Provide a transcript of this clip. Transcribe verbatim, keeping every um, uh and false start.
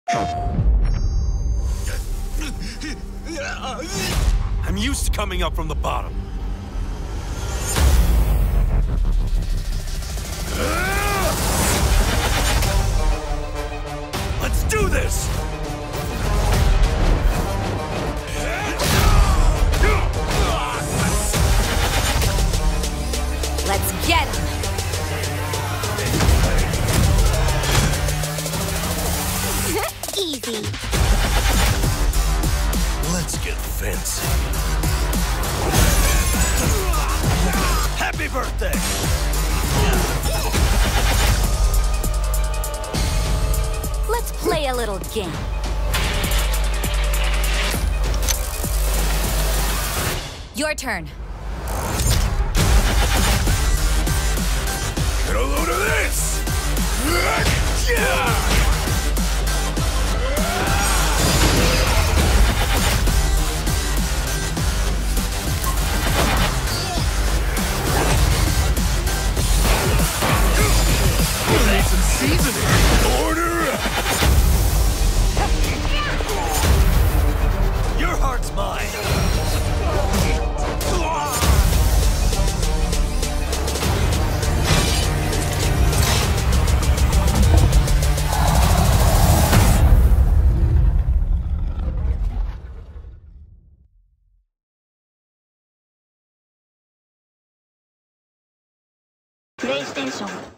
I'm used to coming up from the bottom. Let's do this! Let's get him! Easy. Let's get fancy. Happy birthday! Let's play a little game. Your turn. Get a load of this! Yeah! Need some seasoning. Order up. Your heart's mine. PlayStation